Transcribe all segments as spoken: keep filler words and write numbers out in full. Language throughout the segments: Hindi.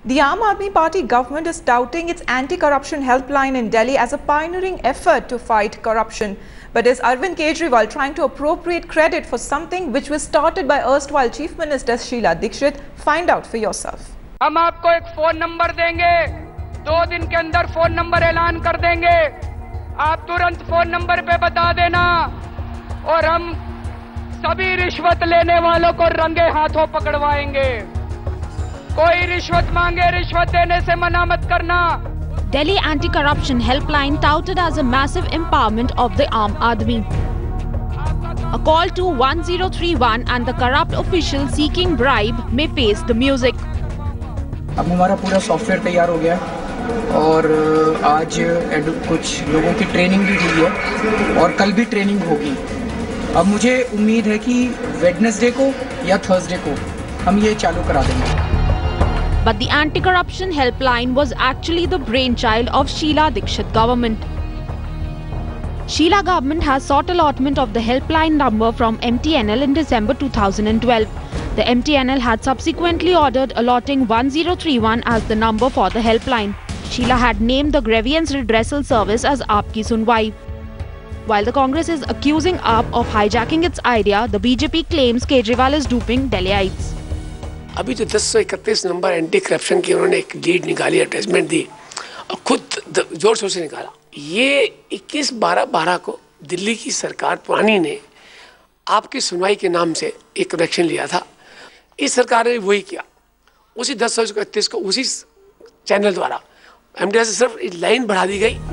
The Aam Aadmi Party government is touting its anti-corruption helpline in Delhi as a pioneering effort to fight corruption. But is Arvind Kejriwal trying to appropriate credit for something which was started by erstwhile Chief Minister Sheila Dikshit? Find out for yourself. हम आपको एक फोन नंबर देंगे, दो दिन के अंदर फोन नंबर ऐलान कर देंगे, आप तुरंत फोन नंबर पे बता देना और हम सभी रिश्वत लेने वालों को रंगे हाथों पकड़वाएंगे। कोई रिश्वत मांगे, रिश्वत देने से मना मत करना। Delhi anti-corruption helpline touted as a massive empowerment of the Aam Aadmi. A call to one zero three one and the corrupt official seeking bribe may face the music. अब हमारा पूरा सॉफ्टवेयर तैयार हो गया और आज कुछ लोगों की ट्रेनिंग भी हुई है और कल भी ट्रेनिंग होगी। अब मुझे उम्मीद है कि वेडनेसडे को या थर्सडे को हम ये चालू करा देंगे। But the anti-corruption helpline was actually the brainchild of Sheila Dikshit government. Sheila government has sought allotment of the helpline number from M T N L in December two thousand twelve. The M T N L had subsequently ordered allotting one zero three one as the number for the helpline. Sheila had named the grievance redressal service as Aap Ki Sunwai. While the Congress is accusing Aap of hijacking its idea, the B J P claims Kejriwal is duping Delhiites. अभी जो दस सौ इकतीस नंबर एंटी करप्शन की उन्होंने एक लीड निकाली, अटैचमेंट दी और खुद जोर शोर से निकाला। ये इक्कीस बारह बारह को दिल्ली की सरकार पुरानी ने आपकी सुनवाई के नाम से एक एक्शन लिया था। इस सरकार ने वही किया, उसी दस सौ इकतीस को उसी चैनल द्वारा एमडीआर से सिर्फ लाइन बढ़ा दी गई।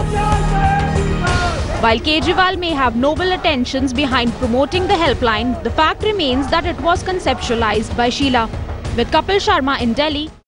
While Kejriwal may have noble intentions behind promoting the helpline, the fact remains that it was conceptualized by Sheila. With Kapil Sharma in Delhi.